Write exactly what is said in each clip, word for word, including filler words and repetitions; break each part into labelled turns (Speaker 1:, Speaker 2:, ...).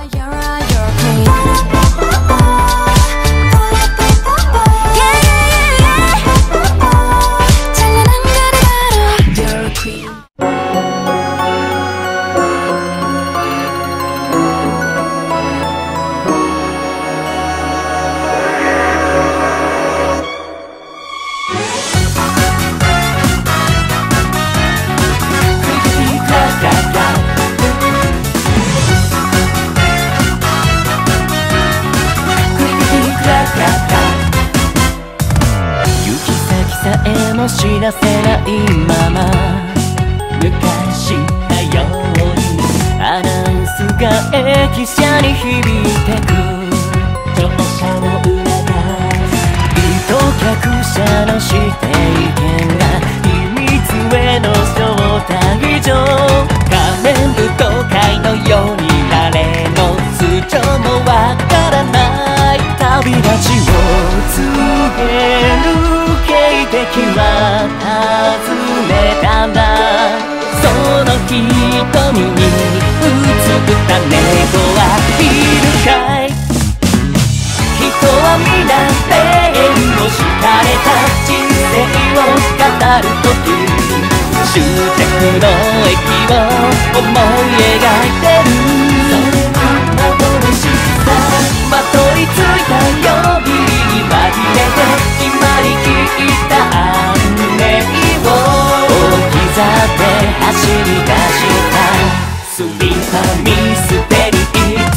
Speaker 1: 知らせないまま昔のようにアナウンスが駅舎に響いてく乗車の裏が利と客車の指定権が秘密への招待状仮面舞踏会のように誰の素性もわからない旅立ちを告げる警笛は尋ねたんだその瞳に映った猫はいるかい人は皆レールを敷かれた人生を語るとき終着の駅を思い描いてるそれは幻さまといついた呼びに紛れて決まりきった案内を置き去って走り出したスリーパーミステリートレイン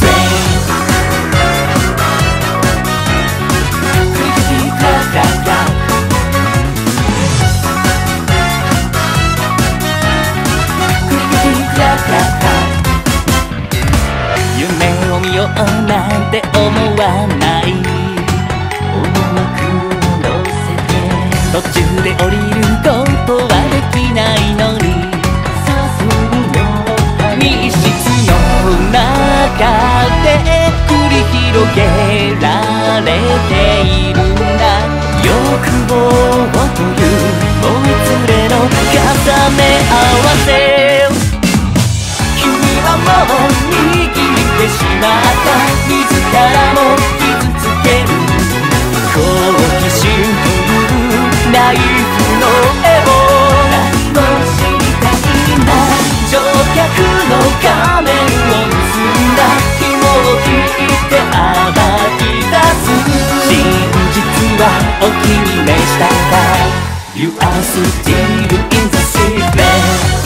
Speaker 1: クリクリクラクラクラクリクリクラクラクラ夢を見ようなんて思わない途中で降りることはできないのに密室の中で繰り広げられているんだ欲望というもつれの重ね合わせ君はもう握ってしまった自らも傷つける好奇心ナイフの絵を何も知りたいな乗客の仮面を結んだ紐を切って暴き出す真実はお気に召したか You are still in the secret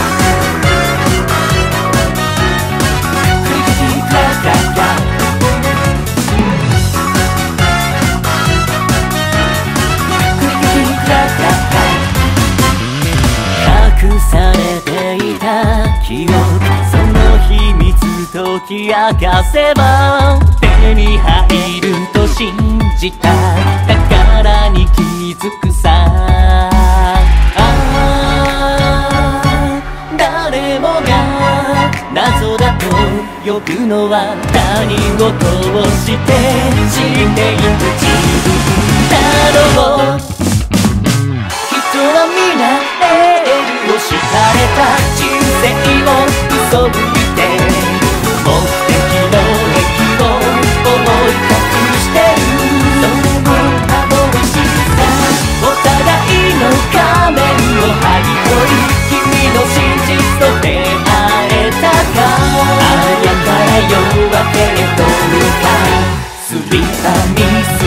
Speaker 1: クリクリクラクラクラ隠されていた記憶その秘密解き明かせば手に入ると信じた宝に気づくさ誰もが謎だと呼ぶのは何事をしてしていく自分だろう人は皆レールを敷かれた人生を嘘吹いて目的の駅を思い隠してるそれも幻さお互いの仮面を剥ぎ取り君の真実と出会えたかあやから夜明けへと向かうスリーパーミス